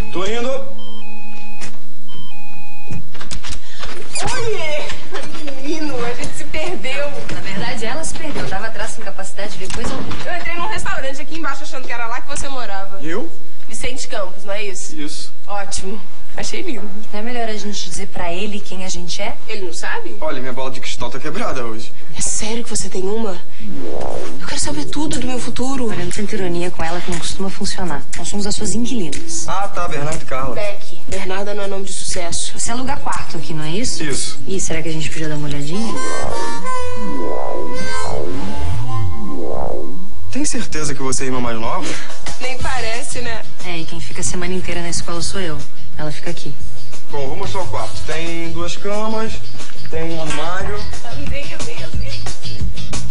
Tô indo. Oiê! Menino, a gente se perdeu. Na verdade, ela se perdeu. Eu tava atrás sem capacidade de ver coisa alguma. Eu entrei num restaurante aqui embaixo achando que era lá que você morava. Eu? Vicente Campos, não é isso? Isso. Ótimo. Achei lindo. Não é melhor a gente dizer pra ele quem a gente é? Ele não sabe? Olha, minha bola de cristal tá quebrada hoje. É sério que você tem uma? Eu quero saber tudo do meu futuro. Olha, não tenta ironia com ela que não costuma funcionar. Nós somos as suas inquilinas. Ah, tá, Bernardo e Carla. Beck. Bernarda não é nome de sucesso. Você aluga quarto aqui, não é isso? Isso. Ih, será que a gente podia dar uma olhadinha? Tem certeza que você é a irmã mais nova? Nem parece, né? É, e quem fica a semana inteira na escola sou eu. Ela fica aqui. Bom, vou mostrar o quarto. Tem 2 camas, tem um armário. Venha.